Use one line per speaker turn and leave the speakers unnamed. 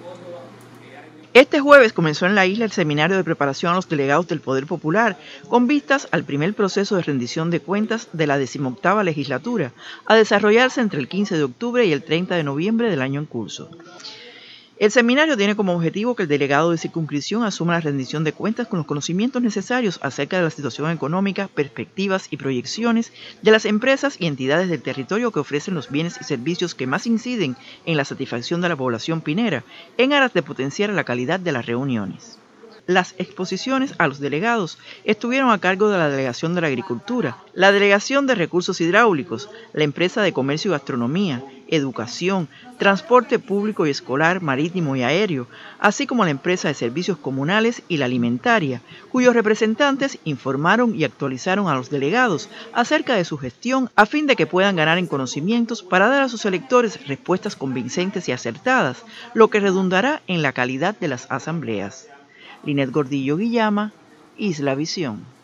Este jueves comenzó en la isla el seminario de preparación a los delegados del Poder Popular, con vistas al primer proceso de rendición de cuentas de la 18ª legislatura, a desarrollarse entre el 15 de octubre y el 30 de noviembre del año en curso. El seminario tiene como objetivo que el delegado de circunscripción asuma la rendición de cuentas con los conocimientos necesarios acerca de la situación económica, perspectivas y proyecciones de las empresas y entidades del territorio que ofrecen los bienes y servicios que más inciden en la satisfacción de la población pinera, en aras de potenciar la calidad de las reuniones. Las exposiciones a los delegados estuvieron a cargo de la Delegación de la Agricultura, la Delegación de Recursos Hidráulicos, la Empresa de Comercio y Gastronomía, Educación, Transporte Público y Escolar, Marítimo y Aéreo, así como la Empresa de Servicios Comunales y la Alimentaria, cuyos representantes informaron y actualizaron a los delegados acerca de su gestión a fin de que puedan ganar en conocimientos para dar a sus electores respuestas convincentes y acertadas, lo que redundará en la calidad de las asambleas. Linet Gordillo Guillama, Isla Visión.